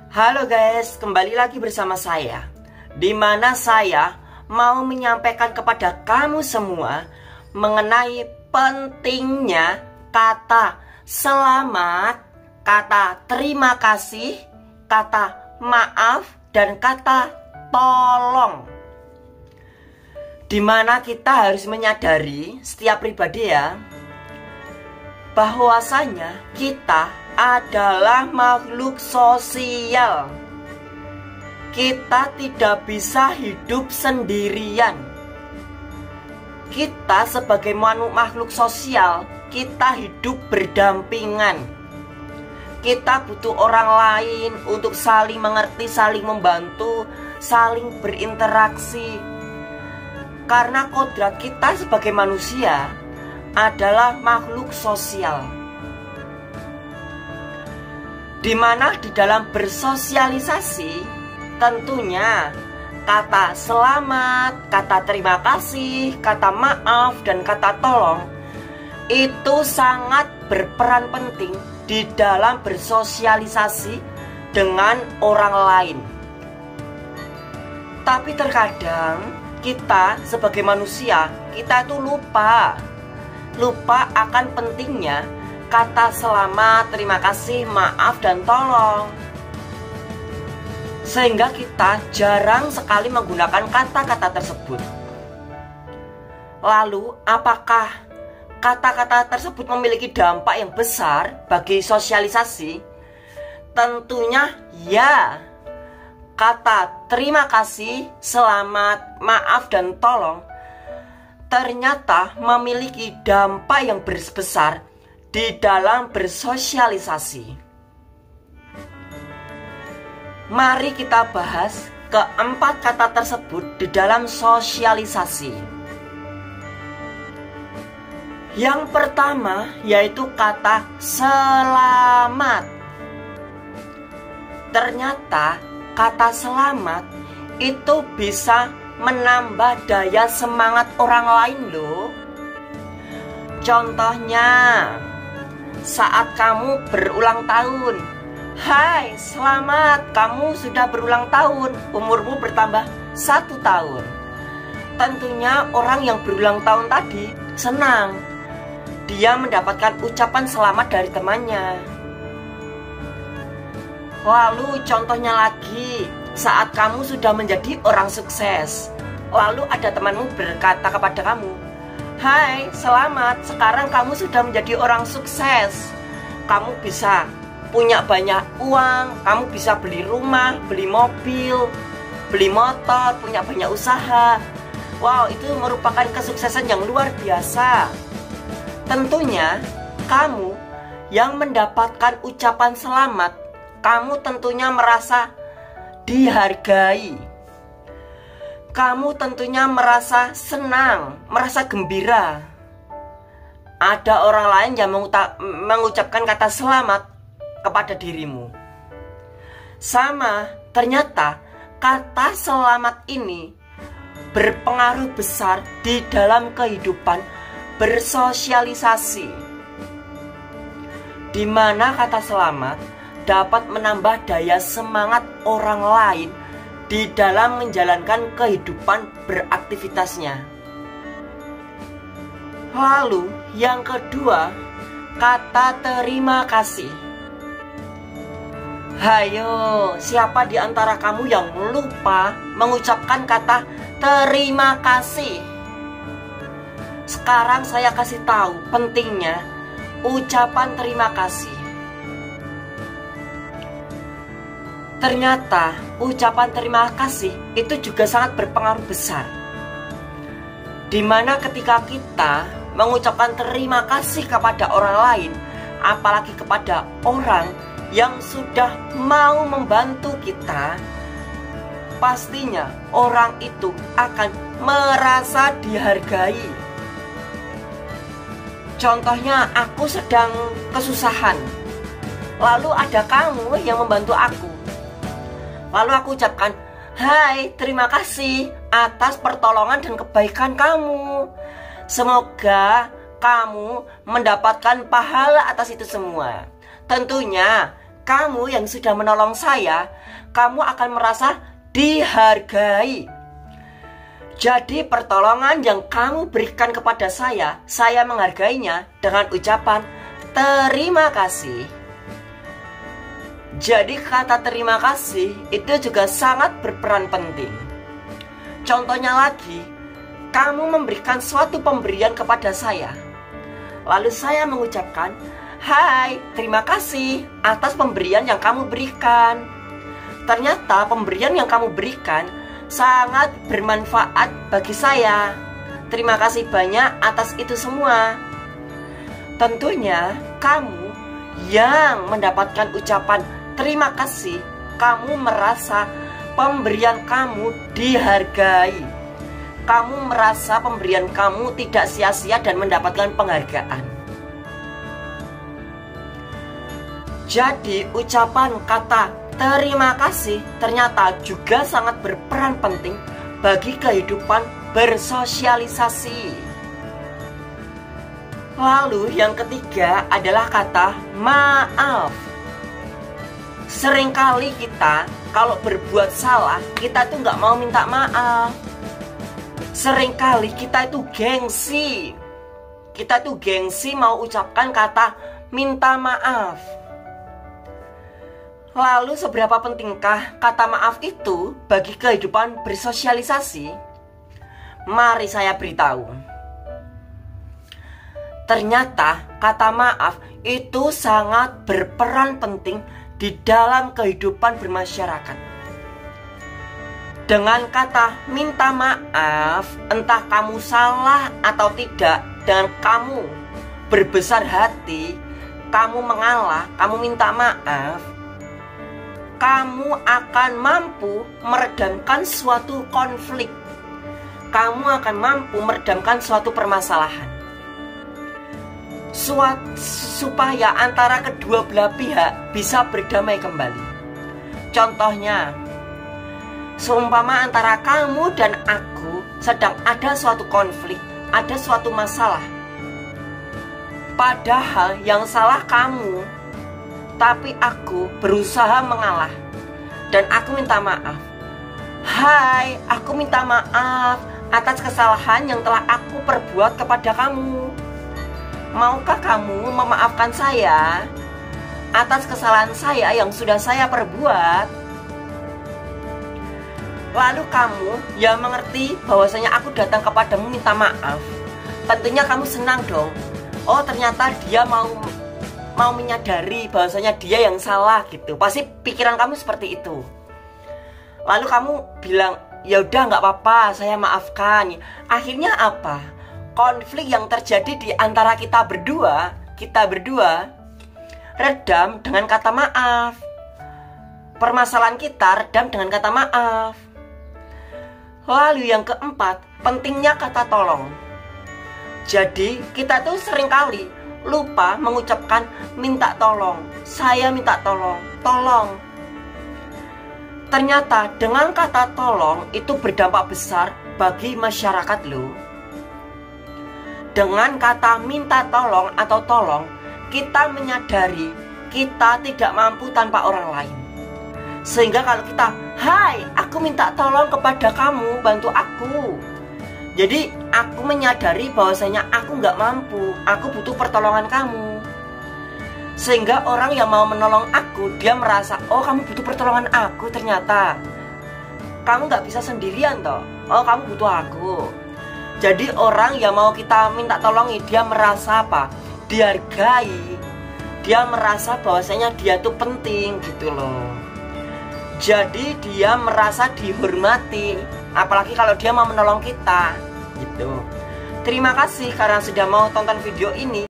Halo guys, kembali lagi bersama saya, di mana saya mau menyampaikan kepada kamu semua mengenai pentingnya kata selamat, kata terima kasih, kata maaf, dan kata tolong. Dimana kita harus menyadari setiap pribadi ya, bahwasanya kita adalah makhluk sosial. Kita tidak bisa hidup sendirian. Kita sebagai makhluk sosial, kita hidup berdampingan. Kita butuh orang lain untuk saling mengerti, saling membantu, saling berinteraksi. Karena kodrat kita sebagai manusia adalah makhluk sosial, di mana di dalam bersosialisasi tentunya kata selamat, kata terima kasih, kata maaf, dan kata tolong itu sangat berperan penting di dalam bersosialisasi dengan orang lain. Tapi terkadang kita sebagai manusia, kita itu lupa akan pentingnya kata selamat, terima kasih, maaf, dan tolong. Sehingga kita jarang sekali menggunakan kata-kata tersebut. Lalu, apakah kata-kata tersebut memiliki dampak yang besar bagi sosialisasi? Tentunya ya. Kata terima kasih, selamat, maaf, dan tolong ternyata memiliki dampak yang besar di dalam bersosialisasi. Mari kita bahas keempat kata tersebut di dalam sosialisasi. Yang pertama yaitu kata selamat. Ternyata kata selamat itu bisa menambah daya semangat orang lain loh. Contohnya, saat kamu berulang tahun, hai selamat, kamu sudah berulang tahun, umurmu bertambah 1 tahun. Tentunya orang yang berulang tahun tadi senang, dia mendapatkan ucapan selamat dari temannya. Lalu contohnya lagi, saat kamu sudah menjadi orang sukses, lalu ada temanmu berkata kepada kamu, hai selamat, sekarang kamu sudah menjadi orang sukses. Kamu bisa punya banyak uang, kamu bisa beli rumah, beli mobil, beli motor, punya banyak usaha. Wow, itu merupakan kesuksesan yang luar biasa. Tentunya kamu yang mendapatkan ucapan selamat, kamu tentunya merasa dihargai. Kamu tentunya merasa senang, merasa gembira. Ada orang lain yang mengucapkan kata selamat kepada dirimu. Sama, ternyata kata selamat ini berpengaruh besar di dalam kehidupan bersosialisasi, di mana kata selamat dapat menambah daya semangat orang lain di dalam menjalankan kehidupan beraktivitasnya. Lalu yang kedua, kata terima kasih. Hayo, siapa di antara kamu yang lupa mengucapkan kata terima kasih? Sekarang saya kasih tahu pentingnya ucapan terima kasih. Ternyata ucapan terima kasih itu juga sangat berpengaruh besar, dimana ketika kita mengucapkan terima kasih kepada orang lain, apalagi kepada orang yang sudah mau membantu kita, pastinya orang itu akan merasa dihargai. Contohnya, aku sedang kesusahan, lalu ada kamu yang membantu aku. Lalu aku ucapkan, hai, terima kasih atas pertolongan dan kebaikan kamu. Semoga kamu mendapatkan pahala atas itu semua. Tentunya kamu yang sudah menolong saya, kamu akan merasa dihargai. Jadi pertolongan yang kamu berikan kepada saya menghargainya dengan ucapan terima kasih. Jadi kata terima kasih itu juga sangat berperan penting. Contohnya lagi, kamu memberikan suatu pemberian kepada saya, lalu saya mengucapkan, hai, terima kasih atas pemberian yang kamu berikan. Ternyata pemberian yang kamu berikan sangat bermanfaat bagi saya. Terima kasih banyak atas itu semua. Tentunya kamu yang mendapatkan ucapan terima kasih, kamu merasa pemberian kamu dihargai. Kamu merasa pemberian kamu tidak sia-sia dan mendapatkan penghargaan. Jadi ucapan kata terima kasih ternyata juga sangat berperan penting bagi kehidupan bersosialisasi. Lalu yang ketiga adalah kata maaf. Seringkali kita kalau berbuat salah, kita tuh nggak mau minta maaf. Seringkali kita itu gengsi. Kita tuh gengsi mau ucapkan kata minta maaf. Lalu seberapa pentingkah kata maaf itu bagi kehidupan bersosialisasi? Mari saya beritahu. Ternyata kata maaf itu sangat berperan penting di dalam kehidupan bermasyarakat. Dengan kata minta maaf, entah kamu salah atau tidak, dan kamu berbesar hati, kamu mengalah, kamu minta maaf, kamu akan mampu meredamkan suatu konflik. Kamu akan mampu meredamkan suatu permasalahan. Supaya antara kedua belah pihak bisa berdamai kembali. Contohnya, seumpama antara kamu dan aku sedang ada suatu konflik, ada suatu masalah. Padahal yang salah kamu, tapi aku berusaha mengalah dan aku minta maaf. Hai, aku minta maaf atas kesalahan yang telah aku perbuat kepada kamu. Maukah kamu memaafkan saya atas kesalahan saya yang sudah saya perbuat? Lalu kamu yang mengerti bahwasanya aku datang kepadamu minta maaf. Tentunya kamu senang dong. Oh, ternyata dia mau menyadari bahwasanya dia yang salah gitu. Pasti pikiran kamu seperti itu. Lalu kamu bilang, ya udah nggak apa-apa, saya maafkan. Akhirnya apa? Konflik yang terjadi di antara kita berdua redam dengan kata maaf. Permasalahan kita redam dengan kata maaf. Lalu yang keempat, pentingnya kata tolong. Jadi kita tuh seringkali lupa mengucapkan minta tolong. Saya minta tolong, tolong. Ternyata dengan kata tolong itu berdampak besar bagi masyarakat loh. Dengan kata minta tolong atau tolong, kita menyadari kita tidak mampu tanpa orang lain. Sehingga kalau kita, hai, aku minta tolong kepada kamu, bantu aku. Jadi aku menyadari bahwasanya aku nggak mampu, aku butuh pertolongan kamu. Sehingga orang yang mau menolong aku, dia merasa, oh kamu butuh pertolongan aku ternyata. Kamu nggak bisa sendirian toh, oh kamu butuh aku. Jadi orang yang mau kita minta tolongi, dia merasa apa? Dihargai. Dia merasa bahwasanya dia tuh penting gitu loh. Jadi dia merasa dihormati. Apalagi kalau dia mau menolong kita gitu. Terima kasih karena sudah mau tonton video ini.